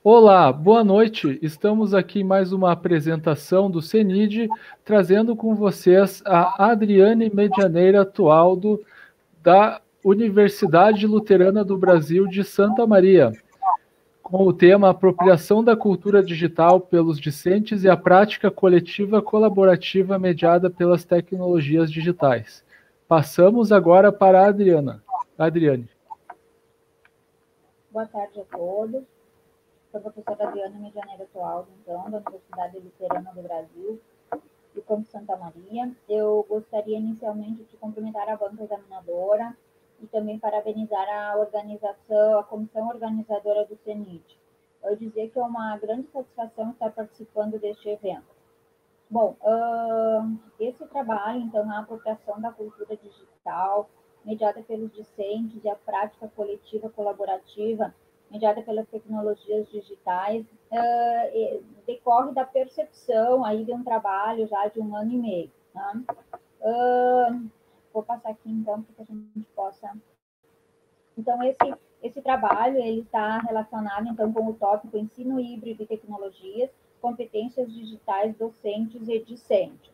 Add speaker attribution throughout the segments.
Speaker 1: Olá, boa noite. Estamos aqui em mais uma apresentação do CENID, trazendo com vocês a Adriane Medianeira Tualdo, da Universidade Luterana do Brasil de Santa Maria, com o tema Apropriação da Cultura Digital pelos Discentes e a Prática Coletiva Colaborativa Mediada pelas Tecnologias Digitais. Passamos agora para a Adriane.
Speaker 2: Boa tarde a todos. Sou a professora Adriane Medianeira Tualdo, então, da Universidade Luterana do Brasil, do Campo Santa Maria. Eu gostaria inicialmente de cumprimentar a banca examinadora e também parabenizar a organização, a comissão organizadora do CENIT. Eu dizer que é uma grande satisfação estar participando deste evento. Bom, esse trabalho, então, a apropriação da cultura digital, mediada pelos discentes, e a prática coletiva colaborativa, mediada pelas tecnologias digitais, decorre da percepção aí de um trabalho já de 1 ano e meio. Né? Vou passar aqui, então, para que a gente possa... Então, esse trabalho ele está relacionado, então, com o tópico ensino híbrido e tecnologias, competências digitais docentes e discentes.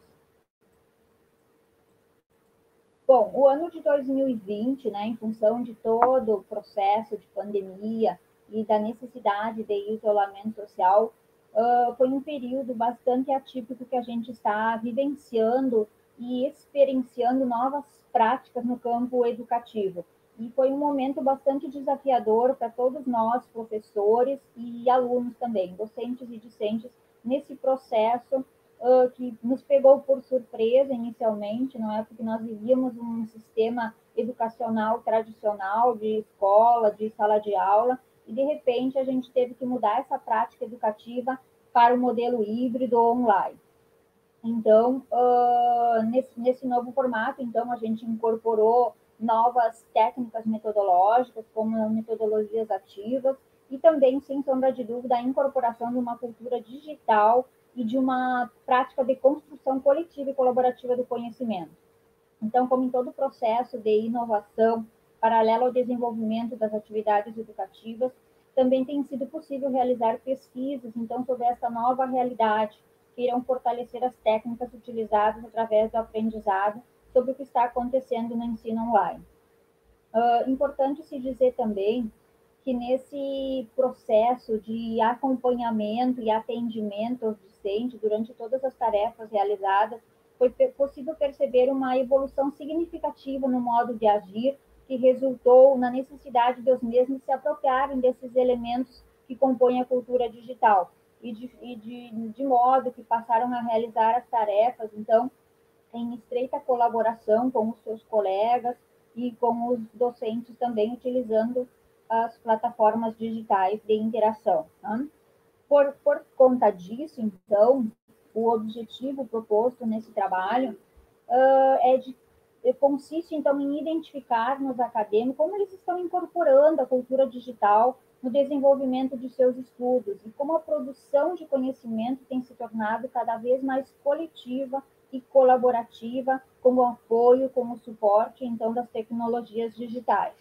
Speaker 2: Bom, o ano de 2020, né, em função de todo o processo de pandemia e da necessidade de isolamento social, foi um período bastante atípico que a gente está vivenciando e experienciando novas práticas no campo educativo. E foi um momento bastante desafiador para todos nós, professores e alunos também, docentes e discentes, nesse processo que nos pegou por surpresa inicialmente, não é? Porque nós vivíamos um sistema educacional tradicional de escola, de sala de aula, e de repente a gente teve que mudar essa prática educativa para o modelo híbrido online. Então, nesse novo formato, então, a gente incorporou novas técnicas metodológicas, como metodologias ativas, e também, sem sombra de dúvida, a incorporação de uma cultura digital e de uma prática de construção coletiva e colaborativa do conhecimento. Então, como em todo processo de inovação, paralelo ao desenvolvimento das atividades educativas, também tem sido possível realizar pesquisas, então, sobre essa nova realidade, que irão fortalecer as técnicas utilizadas através do aprendizado sobre o que está acontecendo no ensino online. Importante se dizer também que nesse processo de acompanhamento e atendimento aos discentes durante todas as tarefas realizadas, foi possível perceber uma evolução significativa no modo de agir, que resultou na necessidade dos mesmos se apropriarem desses elementos que compõem a cultura digital, de modo que passaram a realizar as tarefas, então, em estreita colaboração com os seus colegas e com os docentes também, utilizando as plataformas digitais de interação. Né? Por conta disso, então, o objetivo proposto nesse trabalho consiste, então, em identificar nos acadêmicos como eles estão incorporando a cultura digital no desenvolvimento de seus estudos e como a produção de conhecimento tem se tornado cada vez mais coletiva e colaborativa, com o apoio, com o suporte, então, das tecnologias digitais.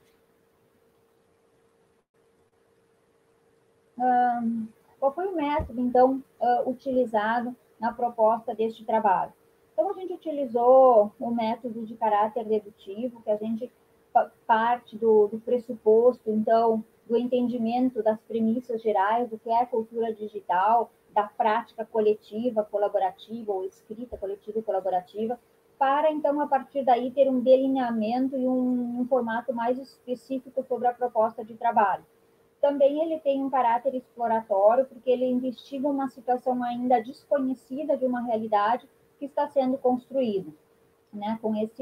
Speaker 2: Qual foi o método, então, utilizado na proposta deste trabalho? Então, a gente utilizou o método de caráter dedutivo, que a gente parte do pressuposto, então, do entendimento das premissas gerais do que é a cultura digital, da prática coletiva, colaborativa, ou escrita coletiva e colaborativa, para, então, a partir daí, ter um delineamento e um formato mais específico sobre a proposta de trabalho. Também ele tem um caráter exploratório, porque ele investiga uma situação ainda desconhecida de uma realidade que está sendo construída, né,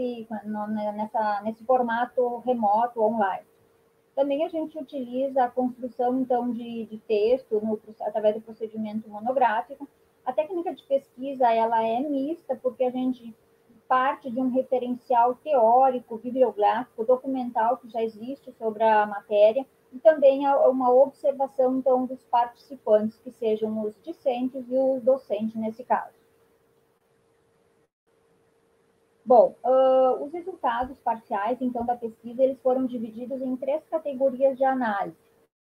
Speaker 2: nesse formato remoto, online. Também a gente utiliza a construção, então, de texto através do procedimento monográfico. A técnica de pesquisa, ela é mista, porque a gente parte de um referencial teórico, bibliográfico, documental que já existe sobre a matéria, e também uma observação, então, dos participantes, que sejam os discentes e os docentes, nesse caso. Bom, os resultados parciais, então, da pesquisa, eles foram divididos em 3 categorias de análise.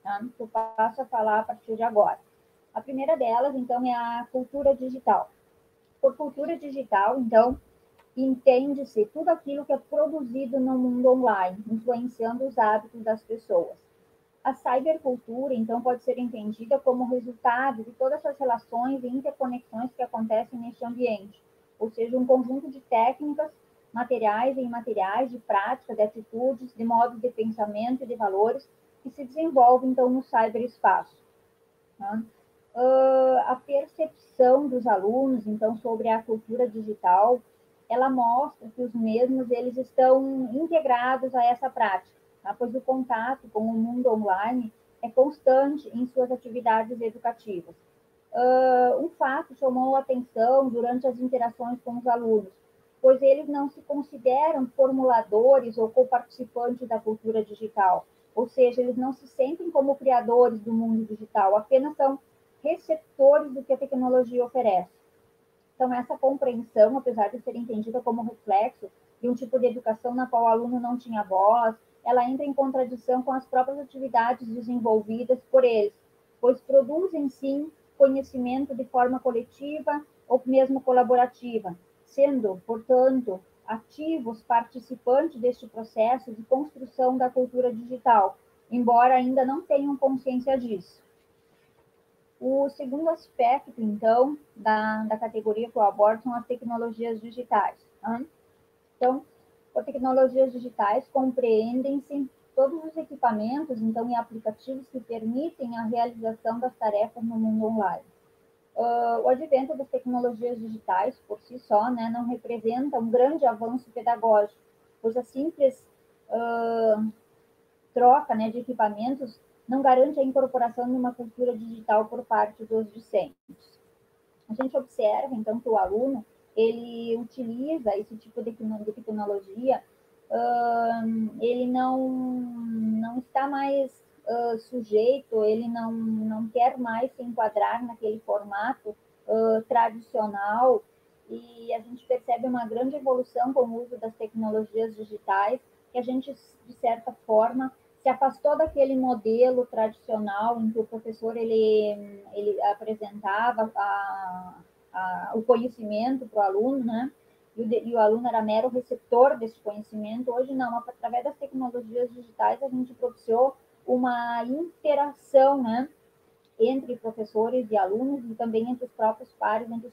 Speaker 2: tá? Que eu passo a falar a partir de agora. A primeira delas, então, é a cultura digital. Por cultura digital, então, entende-se tudo aquilo que é produzido no mundo online, influenciando os hábitos das pessoas. A cybercultura, então, pode ser entendida como resultado de todas essas relações e interconexões que acontecem neste ambiente, ou seja, um conjunto de técnicas, materiais e imateriais, de práticas, de atitudes, de modos de pensamento e de valores que se desenvolvem, então, no cyberespaço. Tá? A percepção dos alunos, então, sobre a cultura digital, ela mostra que os mesmos eles estão integrados a essa prática, tá? Pois o contato com o mundo online é constante em suas atividades educativas. Um fato chamou a atenção durante as interações com os alunos, pois eles não se consideram formuladores ou coparticipantes da cultura digital, ou seja, eles não se sentem como criadores do mundo digital, apenas são receptores do que a tecnologia oferece. Então, essa compreensão, apesar de ser entendida como reflexo de um tipo de educação na qual o aluno não tinha voz, ela entra em contradição com as próprias atividades desenvolvidas por eles, pois produzem, sim, conhecimento de forma coletiva ou mesmo colaborativa, sendo, portanto, ativos participantes deste processo de construção da cultura digital, embora ainda não tenham consciência disso. O segundo aspecto, então, da categoria que eu abordo são as tecnologias digitais. Tá? Então, por tecnologias digitais, compreendem-se todos os equipamentos, então, e aplicativos que permitem a realização das tarefas no mundo online. O advento das tecnologias digitais, por si só, né, não representa um grande avanço pedagógico, pois a simples troca, né, de equipamentos não garante a incorporação de uma cultura digital por parte dos discentes. A gente observa, então, que o aluno, ele utiliza esse tipo de tecnologia, ele não está mais sujeito, ele não quer mais se enquadrar naquele formato tradicional, e a gente percebe uma grande evolução com o uso das tecnologias digitais, que a gente, de certa forma, se afastou daquele modelo tradicional em que o professor ele apresentava o conhecimento para o aluno, né? E o aluno era mero receptor desse conhecimento. Hoje não, através das tecnologias digitais a gente propiciou uma interação, né, entre professores e alunos e também entre os próprios pares, entre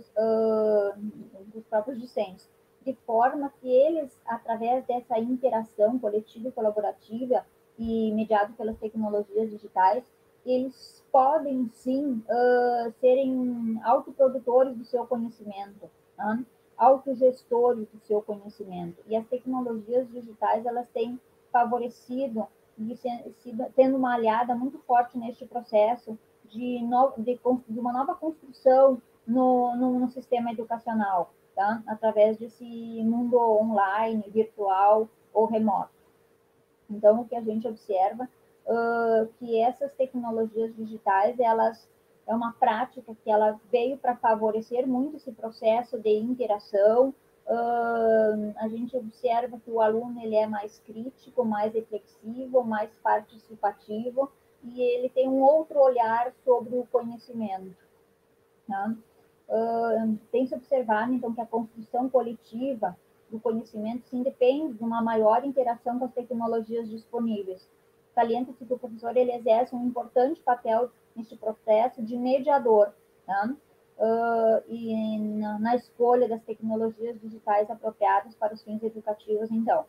Speaker 2: os próprios discentes, de forma que eles, através dessa interação coletiva e colaborativa e mediado pelas tecnologias digitais, eles podem sim serem autoprodutores do seu conhecimento, né? Autogestores do seu conhecimento. E as tecnologias digitais elas têm favorecido tendo uma aliada muito forte neste processo de uma nova construção no sistema educacional, tá? Através desse mundo online, virtual ou remoto. Então, o que a gente observa que essas tecnologias digitais, elas é uma prática que ela veio para favorecer muito esse processo de interação. A gente observa que o aluno ele é mais crítico, mais reflexivo, mais participativo e ele tem um outro olhar sobre o conhecimento. Tá? Tem se observado, então, que a construção coletiva do conhecimento sim depende de uma maior interação com as tecnologias disponíveis. Salienta-se que o professor ele exerce um importante papel neste processo de mediador, tá? E na escolha das tecnologias digitais apropriadas para os fins educativos, então.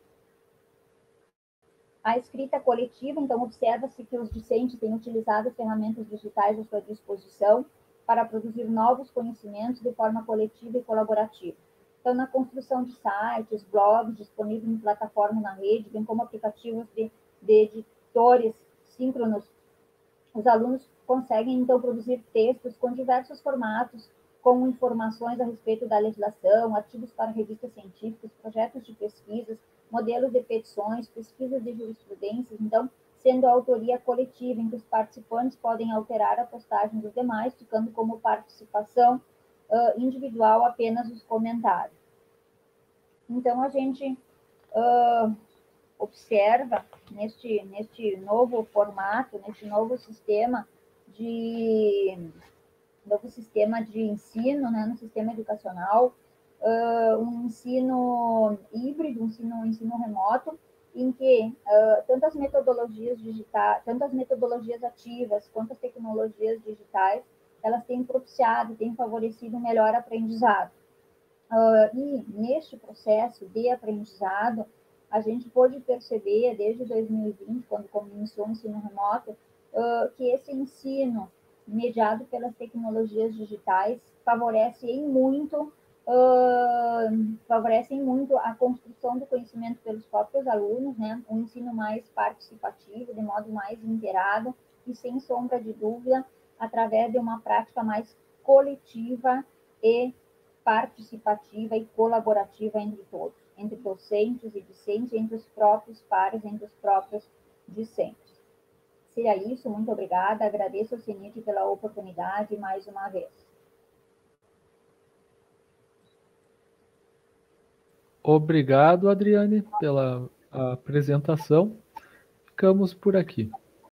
Speaker 2: A escrita coletiva, então, observa-se que os discentes têm utilizado ferramentas digitais à sua disposição para produzir novos conhecimentos de forma coletiva e colaborativa. Então, na construção de sites, blogs disponíveis em plataformas na rede, bem como aplicativos de editores síncronos, os alunos conseguem, então, produzir textos com diversos formatos, com informações a respeito da legislação, artigos para revistas científicas, projetos de pesquisas, modelos de petições, pesquisas de jurisprudência, então, sendo a autoria coletiva, em que os participantes podem alterar a postagem dos demais, ficando como participação individual apenas os comentários. Então, a gente observa neste novo formato, neste novo sistema de ensino, né, no sistema educacional, um ensino híbrido, um ensino remoto, em que tanto as metodologias digitais, tanto as metodologias ativas quanto as tecnologias digitais, elas têm propiciado, têm favorecido um melhor aprendizado. E neste processo de aprendizado, a gente pôde perceber, desde 2020, quando começou o ensino remoto, que esse ensino mediado pelas tecnologias digitais favorecem muito a construção do conhecimento pelos próprios alunos, né? Um ensino mais participativo, de modo mais inteirado e, sem sombra de dúvida, através de uma prática mais coletiva e participativa e colaborativa entre todos, entre docentes e discentes, entre os próprios pares, entre os próprios discentes. Seria isso, muito obrigada, agradeço ao CENIT pela oportunidade mais uma vez.
Speaker 1: Obrigado, Adriane, pela apresentação. Ficamos por aqui.